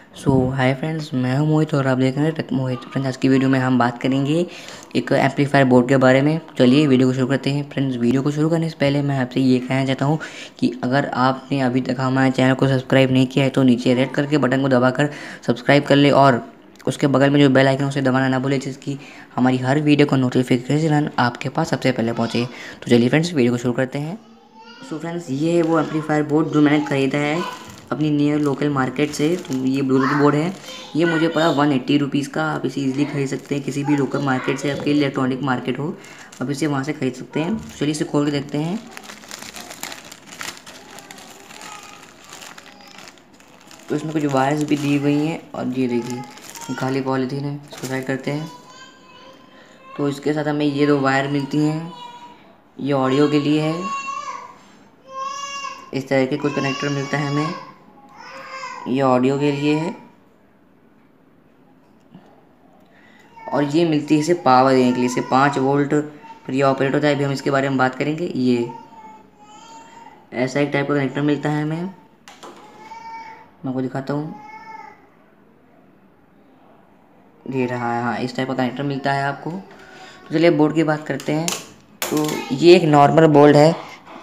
Hi friends, मैं हूं मोहित और आप देख रहे हैं टेक मोहित। फ्रेंड्स, आज की वीडियो में हम बात करेंगे एक एम्पलीफायर बोर्ड के बारे में। चलिए वीडियो को शुरू करते हैं। फ्रेंड्स, वीडियो को शुरू करने से पहले मैं आपसे ये कहना चाहता हूं कि अगर आपने अभी तक हमारे चैनल को सब्सक्राइब नहीं किया है तो नीचे रेड करके बटन को दबाकर सब्सक्राइब कर ले और उसके बगल में जो बेल आइकन उसे दबाना ना भूले, जिसकी हमारी हर वीडियो का नोटिफिकेशन आपके पास सबसे पहले पहुँचे। तो चलिए फ्रेंड्स, वीडियो को शुरू करते हैं। फ्रेंड्स, ये है वो एम्पलीफायर बोर्ड जो मैंने ख़रीदा है अपनी नियर लोकल मार्केट से। तो ये ब्लूटूथ बोर्ड है। ये मुझे पड़ा 180 रुपीज़ का। आप इसे इजीली खरीद सकते हैं किसी भी लोकल मार्केट से, आपके इलेक्ट्रॉनिक मार्केट हो, आप इसे वहाँ से खरीद सकते हैं। चलिए इसे खोल के देखते हैं। तो इसमें कुछ वायर्स भी दी गई हैं और ये देखिए खाली पॉलीथीन है। इसको साइड करते हैं। तो इसके साथ हमें ये 2 वायर मिलती हैं। ये ऑडियो के लिए है। इस तरह के कुछ कनेक्टर मिलता है हमें। ये ऑडियो के लिए है और ये मिलती है इसे पावर देने के लिए। इसे 5 वोल्ट पर ये ऑपरेट होता है। अभी हम इसके बारे में बात करेंगे। ये ऐसा एक टाइप का कनेक्टर मिलता है हमें। मैं आपको दिखाता हूँ। ये रहा है। हाँ, इस टाइप का कनेक्टर मिलता है आपको। तो चलिए बोर्ड की बात करते हैं। तो ये एक नॉर्मल बोर्ड है,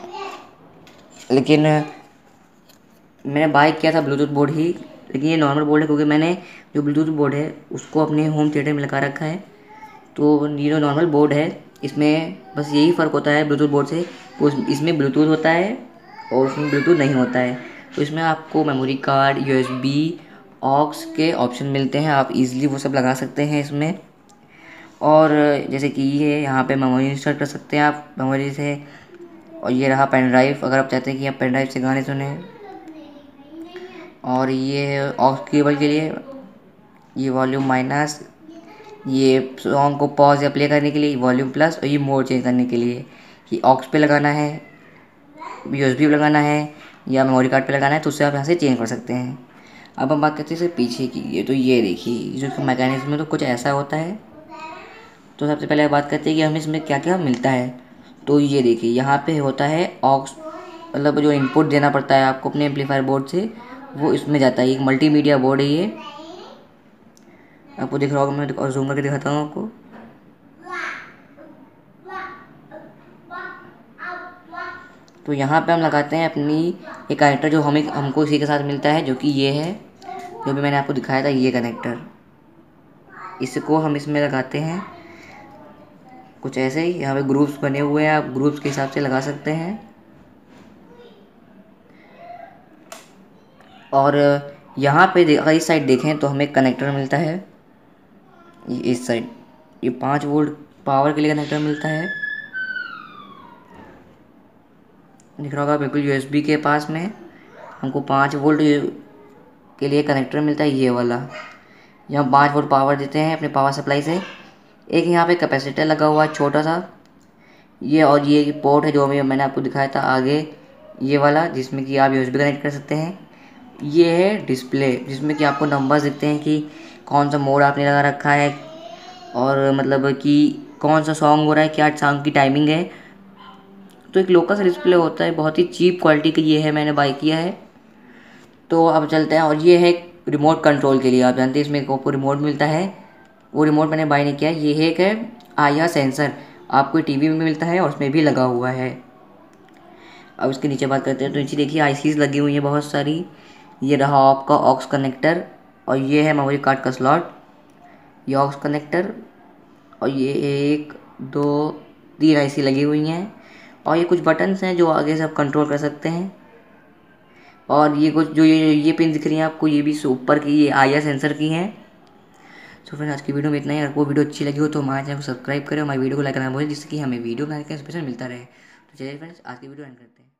लेकिन मैंने बाय किया था ब्लूटूथ बोर्ड ही। लेकिन ये नॉर्मल बोर्ड है क्योंकि मैंने जो ब्लूटूथ बोर्ड है उसको अपने होम थिएटर में लगा रखा है। तो ये जो नॉर्मल बोर्ड है इसमें बस यही फ़र्क होता है ब्लूटूथ बोर्ड से, इसमें ब्लूटूथ होता है और उसमें ब्लूटूथ नहीं होता है। तो इसमें आपको मेमोरी कार्ड, यूएसबी, ऑक्स के ऑप्शन मिलते हैं। आप इजीली वो सब लगा सकते हैं इसमें। और जैसे कि ये यहाँ पे मेमोरी इंस्टॉल कर सकते हैं आप मेमोरी से। और ये रहा पेन ड्राइव, अगर आप चाहते हैं कि आप पेन ड्राइव से गाने सुने। और ये ऑक्स केबल के लिए, ये वॉल्यूम माइनस, ये सॉन्ग को पॉज या प्ले करने के लिए वॉल्यूम प्लस, और ये मोड चेंज करने के लिए कि ऑक्स पे लगाना है, यूएसबी पे लगाना है या मेमोरी कार्ड पे लगाना है, तो उससे आप यहाँ से चेंज कर सकते हैं। अब हम बात करते हैं इससे पीछे की। ये तो ये देखिए जो मैकेनिज्म है तो कुछ ऐसा होता है। तो सबसे पहले बात करते हैं कि हमें इसमें क्या क्या मिलता है। तो ये देखिए यहाँ पे होता है ऑक्स, मतलब जो इनपुट देना पड़ता है आपको अपने एम्पलीफायर बोर्ड से, वो इसमें जाता है। एक मल्टीमीडिया बोर्ड है ये, आपको दिख रहा होगा। मैं और जूम करके दिखाता हूँ आपको। तो यहाँ पे हम लगाते हैं अपनी एक कनेक्टर जो हमको इसी के साथ मिलता है, जो कि ये है, जो भी मैंने आपको दिखाया था। ये कनेक्टर, इसको हम इसमें लगाते हैं कुछ ऐसे ही। यहाँ पे ग्रुप्स बने हुए हैं, आप ग्रुप्स के हिसाब से लगा सकते हैं। और यहाँ पे अगर इस साइड देखें तो हमें कनेक्टर मिलता है। इस साइड ये 5 वोल्ट पावर के लिए कनेक्टर मिलता है, दिख रहा होगा बिल्कुल यूएसबी के पास में। हमको 5 वोल्ट के लिए कनेक्टर मिलता है, ये वाला। यहाँ 5 वोल्ट पावर देते हैं अपने पावर सप्लाई से। एक यहाँ पे कैपेसिटर लगा हुआ है छोटा सा। ये और ये पोर्ट है जो अभी मैंने आपको दिखाया था आगे, ये वाला, जिसमें कि आप यूएसबी कनेक्ट कर सकते हैं। ये है डिस्प्ले, जिसमें कि आपको नंबर्स दिखते हैं कि कौन सा मोड आपने लगा रखा है और मतलब कि कौन सा सॉन्ग हो रहा है, क्या सॉन्ग की टाइमिंग है। तो एक लोकल सा डिस्प्ले होता है, बहुत ही चीप क्वालिटी का ये है, मैंने बाय किया है। तो अब चलते हैं। और ये है रिमोट कंट्रोल के लिए। आप जानते हैं इसमें आपको रिमोट मिलता है, वो रिमोट मैंने बाय नहीं किया। ये है एक है आया सेंसर, आपको टीवी में मिलता है और उसमें भी लगा हुआ है। अब इसके नीचे बात करते हैं। तो नीचे देखिए आईसीज लगी हुई हैं बहुत सारी। ये रहा आपका ऑक्स कनेक्टर और ये है मेमोरी कार्ड का स्लॉट, ये ऑक्स कनेक्टर। और ये 1 2 3 आईसी लगी हुई हैं। और ये कुछ बटन्स हैं जो आगे से आप कंट्रोल कर सकते हैं। और ये कुछ जो ये पिन दिख रही हैं आपको, ये भी ऊपर की, ये आईआर सेंसर की हैं। तो फ्रेंड्स, आज की वीडियो में इतना ही। अगर वो वीडियो अच्छी लगी हो तो हमारे चैनल को सब्सक्राइब करें और हमारी वीडियो को लाइक करना भूलें, जिससे कि हमें वीडियो बनाने का इंस्पिरेशन मिलता रहे। तो चलिए फ्रेंड्स, आज की वीडियो एंड करते हैं।